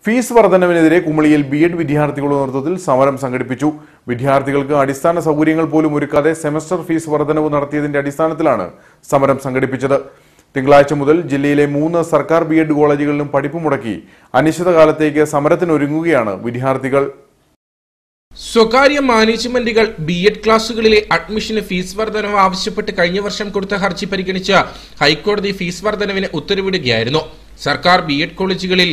Fees വർധനവിനെതിരെ കുമളിയിൽ ബി.എഡ് വിദ്യാർത്ഥികളുടെ നേതൃത്വത്തിൽ സമരം സംഘടിപ്പിച്ചു. വിദ്യാർത്ഥികൾക്ക് അടിസ്ഥാന സൗകര്യങ്ങൾ പോലും ഒരുക്കാതെ സെമസ്റ്റർ ഫീസ് വർധനവ് നടത്തിയതിന്റെ അടിസ്ഥാനത്തിലാണ് സമരം സംഘടിപ്പിച്ചത്. തിങ്കളാഴ്ച മുതൽ ജില്ലയിലെ 3 സർക്കാർ ബി.എഡ് കോളേജുകളിലും പഠിപ്പ് മുടക്കി അനിശ്ചിതകാലത്തേക്ക് സമരത്തിനൊരുങ്ങുകയാണ് വിദ്യാർത്ഥികൾ. സ്വകാര്യ മാനേജ്മെന്റുകൾ ബി.എഡ് ക്ലാസുകളിലെ അഡ്മിഷന് ഫീസ് വർധനവ് ആവശ്യപ്പെട്ട് കഴിഞ്ഞ വർഷം കൊടുത്ത ഹർജി പരിഗണിച്ച് ഹൈക്കോടതി ഫീസ് വർധനവിന് ഉത്തരവിടുകയായിരുന്നു. സർക്കാർ ബി.എഡ് കോളേജുകളിൽ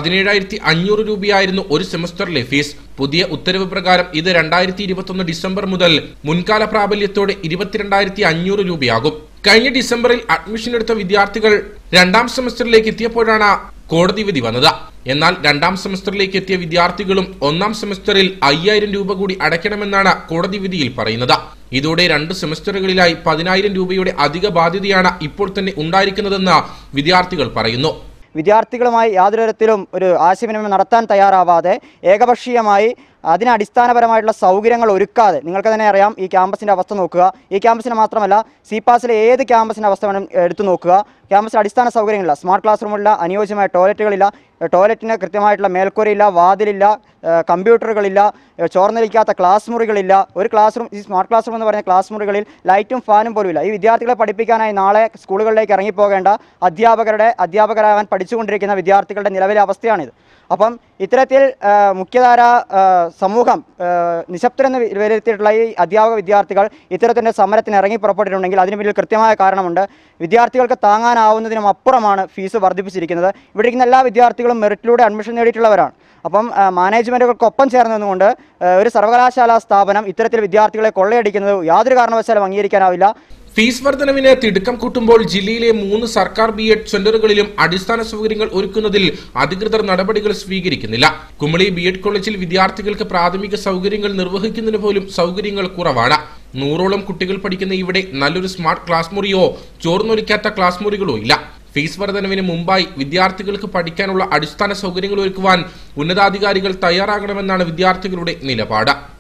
17,500 രൂപയായിരുന്നു ഒരു സെമസ്റ്ററിലെ ഫീസ്. പുതിയ ഉത്തരവ് പ്രകാരം ഇത് 2021 ഡിസംബർ മുതൽ മുൻകാല പ്രാബല്യത്തോടെ 22,500 രൂപയാകും. കഴിഞ്ഞ ഡിസംബറിൽ അഡ്മിഷൻ എടുത്ത വിദ്യാർത്ഥികൾ 2ാം സെമസ്റ്ററിലേക്ക് എത്തിയപ്പോഴാണ് കോടതി വിധി വന്നത്. എന്നാൽ 2ാം സെമസ്റ്ററിലേക്ക് എത്തിയ വിദ്യാർത്ഥികളും 1ാം സെമസ്റ്ററിൽ 5,000 രൂപ കൂടി അടയ്ക്കണമെന്നാണ് കോടതി വിധിയിൽ പറയുന്നത്. ഇതോടെ 2 സെമസ്റ്ററുകളിലായി 10,000 രൂപയുടെ അധിക ബാധ്യതയാണ് ഇപ്പോൾ തന്നെ ഉണ്ടായിരിക്കുന്നതെന്ന് വിദ്യാർത്ഥികൾ പറയുന്നു. വിദ്യാർത്ഥികളുമായി യാതൊരു തരത്തിലും ഒരു ആശയവിനിമയം നടത്താൻ തയ്യാറാവാതെ ഏകപക്ഷീയമായി അതിനടിസ്ഥാനപരമായിട്ടുള്ള സൗകര്യങ്ങൾ ഒരുക്കാതെ, നിങ്ങൾക്ക് തന്നെ അറിയാം ഈ ക്യാമ്പസിൻ്റെ അവസ്ഥ നോക്കുക. ഈ ക്യാമ്പസിന് മാത്രമല്ല, സിപാസിലെ ഏത് ക്യാമ്പസിൻ്റെ അവസ്ഥ വേണം എടുത്തു നോക്കുക. ക്യാമ്പസിൽ അടിസ്ഥാന സൗകര്യങ്ങളില്ല, സ്മാർട്ട് ക്ലാസ് റൂമില്ല, അനുയോജ്യമായ ടോയ്ലറ്റുകളില്ല, ടോയ്ലറ്റിന് കൃത്യമായിട്ടുള്ള മേൽക്കൂരയില്ല, വാതിലില്ല, കമ്പ്യൂട്ടറുകളില്ല, ചോർന്നൊലിക്കാത്ത ക്ലാസ് മുറികളില്ല. ഒരു ക്ലാസ് റൂം, ഈ സ്മാർട്ട് ക്ലാസ് റൂം എന്ന് പറഞ്ഞ ക്ലാസ് മുറികളിൽ ലൈറ്റും ഫാനും പോലും ഇല്ല. ഈ വിദ്യാർത്ഥികളെ പഠിപ്പിക്കാനായി നാളെ സ്കൂളുകളിലേക്ക് ഇറങ്ങിപ്പോകേണ്ട അധ്യാപകരാകാൻ പഠിച്ചുകൊണ്ടിരിക്കുന്ന വിദ്യാർത്ഥികളുടെ നിലവിലെ അവസ്ഥയാണിത്. അപ്പം ഇത്തരത്തിൽ മുഖ്യധാര സമൂഹം നിശബ്ദരെന്ന് വിലയിരുത്തിയിട്ടുള്ള ഈ അധ്യാപക വിദ്യാർത്ഥികൾ ഇത്തരത്തിൻ്റെ സമരത്തിന് ഇറങ്ങി പുറപ്പെട്ടിട്ടുണ്ടെങ്കിൽ അതിന് പിന്നിൽ കൃത്യമായ കാരണമുണ്ട്. വിദ്യാർത്ഥികൾക്ക് താങ്ങാനാവുന്നതിനും അപ്പുറമാണ് ഫീസ് വർദ്ധിപ്പിച്ചിരിക്കുന്നത്. ഇവിടെ ഇരിക്കുന്ന എല്ലാ വിദ്യാർത്ഥികളും മെറിറ്റിലൂടെ അഡ്മിഷൻ നേടിയിട്ടുള്ളവരാണ്. അപ്പം മാനേജ്മെൻറ്റുകൾക്കൊപ്പം ചേർന്ന് നിന്നുകൊണ്ട് ഒരു സർവകലാശാലാ സ്ഥാപനം ഇത്തരത്തിൽ വിദ്യാർത്ഥികളെ കൊള്ളയടിക്കുന്നത് യാതൊരു കാരണവശാലും അംഗീകരിക്കാനാവില്ല. ഫീസ് വർധനവിന് തിടുക്കം കൂട്ടുമ്പോൾ ജില്ലയിലെ 3 സർക്കാർ ബി.എഡ് സെന്ററുകളിലും അടിസ്ഥാന സൗകര്യങ്ങൾ ഒരുക്കുന്നതിൽ അധികൃതർ നടപടികൾ സ്വീകരിക്കുന്നില്ല. കുമളി ബി.എഡ് കോളേജിൽ വിദ്യാർത്ഥികൾക്ക് പ്രാഥമിക സൗകര്യങ്ങൾ നിർവഹിക്കുന്നതിന് പോലും സൗകര്യങ്ങൾ കുറവാണ്. 100ഓളം കുട്ടികൾ പഠിക്കുന്ന ഇവിടെ നല്ലൊരു സ്മാർട്ട് ക്ലാസ് മുറിയോ ചോർന്നൊലിക്കാത്ത ക്ലാസ് മുറികളോ ഇല്ല. ഫീസ് വർധനവിന് മുമ്പായി വിദ്യാർത്ഥികൾക്ക് പഠിക്കാനുള്ള അടിസ്ഥാന സൗകര്യങ്ങൾ ഒരുക്കുവാൻ ഉന്നതാധികാരികൾ തയ്യാറാകണമെന്നാണ് വിദ്യാർത്ഥികളുടെ നിലപാട്.